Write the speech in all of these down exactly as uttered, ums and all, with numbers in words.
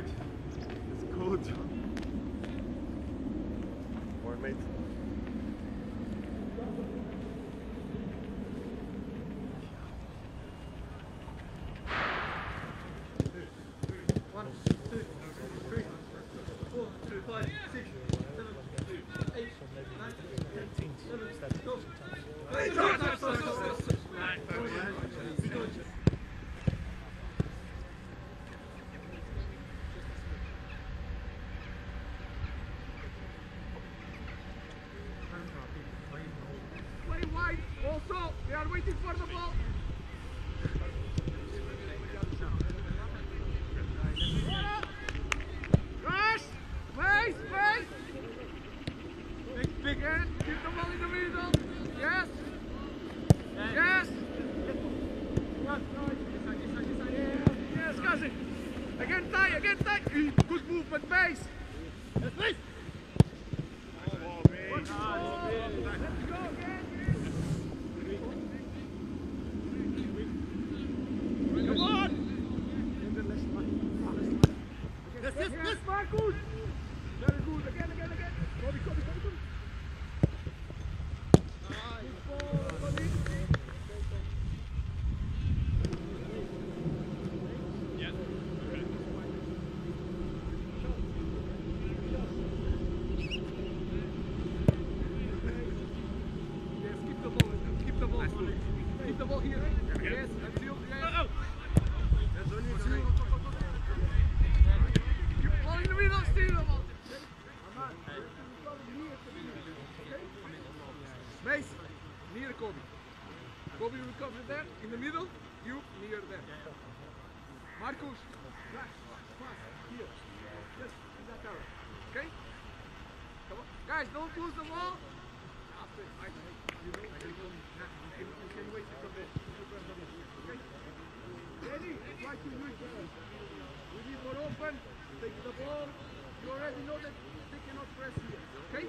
good. It's good. More mate. One, two, three, four, five, six, seven, eight, nine, ten, eleven, go. Play wide. Also, they are waiting for the ball. Rush! Pace! Pace! Big, big hand. Keep the ball in the middle. Yes! Yes! Yes, cousin! Again tight, again tight! Good movement, pace! Yes, please! Let's go again! Come on! Yes, yes, yes, Marcus! Very good, again, again, again! Kobbie, Kobbie, Kobbie, Kobbie! Nice ball, Kobbie! Yes. Yes, keep the ball, keep the ball, keep the ball here. Yes, until, yes. Ball in the middle, steal the ball. Mace, near Kobbie. Kobbie will cover there, in the middle, you near there. Marcus, back, pass, here. Just in that area. Okay? Come on. Guys, don't lose the ball. After, I, you know, you can, you can wait from there. Okay? Ready? Try to do it. We need more open. Take the ball. You already know that they cannot press here. Okay?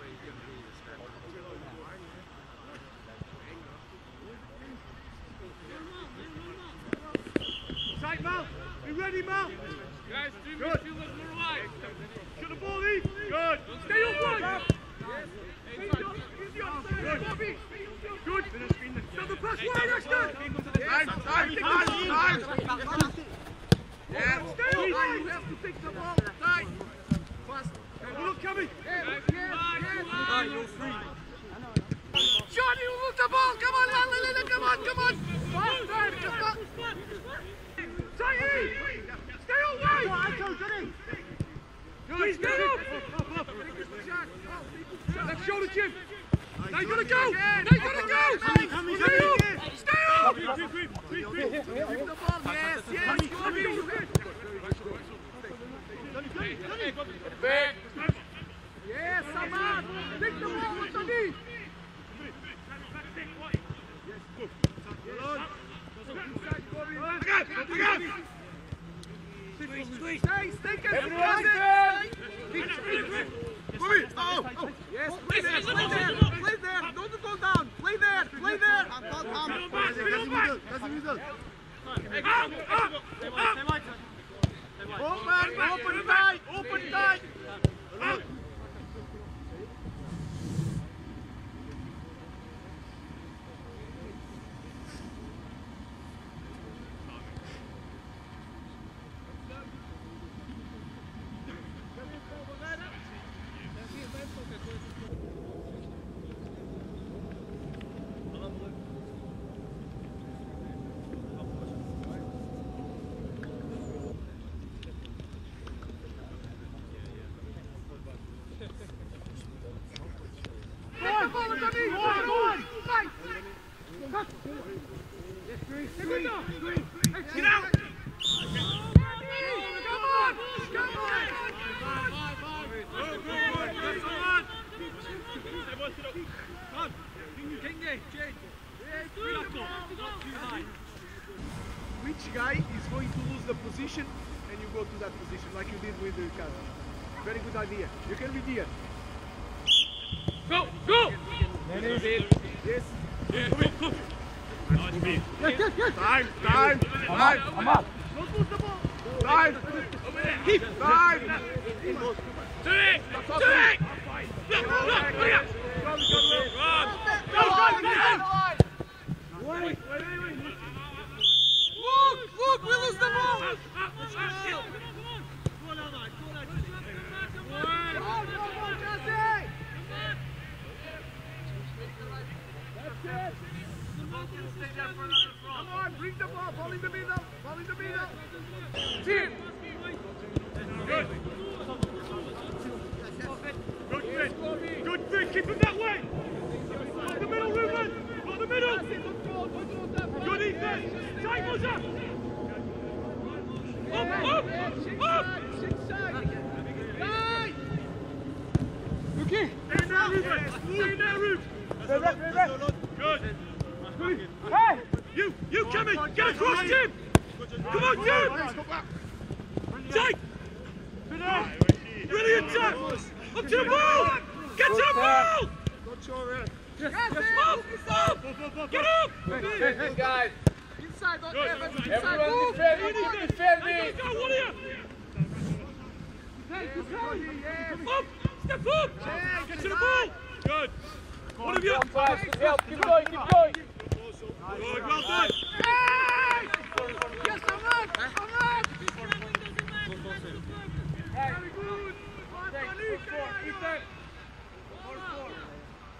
Side Mal. Be ready, Mal. Guys, three midfielders more wide. Shoot the ball in. Good. Stay on wide. Yes. Good. Kobbie. Good. Stop the pass wide, Este. Time, time, time, time. Yeah. Stay on wide. You have to take the ball. Tight. Fast. Look coming. Yes, yes, yes. You're free. Johnny, look the ball. Come on, come on, come on. Faster. Come on. Stay in. Stay on wide. Please get up. Let's show the Jim. Now you gotta go! Now you gotta go! Stay up! Stay up! Keep the ball, yes, yes! Kobbie! Back! Yes, Amad! Take the ball underneath! Inside, Kobbie! Stay, stay, stay! Kobbie! Oh! Yes, play there, play there, play there! Don't go down! Play there, play there! Open, open tight, open tight! Get out! Come on! Come on! Which guy is going to lose the position and you go to that position like you did with the cousin? Very good idea. You can be here. Go! Go! Yes. Yes. Go, go. Yes, yes, yes. Time, time, time. Amad. Don't lose the ball. Nein! Keep! Nein! Do it! Do it! Look, look, look out! Go, go, go! Wait, wait, wait. Look, look, we lose the ball! Up, up, up, Come on, bring the ball, ball in the middle, ball in the middle. Team! Good! Good fit! Good fit! Keep it that way! Got the middle, Ruben! Got the middle! Good defense! Tight was up! Up, up! Up! Okay! In there, Ruben! In there, Ruben! Good! Hey! You! You come in! Get across, Jim! Come on, Jim! Tight! Brilliant tackles! Up to the ball! Get to the ball! Up! Up! Get up! Hey, hey, guys! Inside, not Good. Evans, inside, Everyone move! defend, Move you on. keep defend me! Go, one here! Up! Step up! Get to the ball! Good! One of you! Help, keep going, keep going!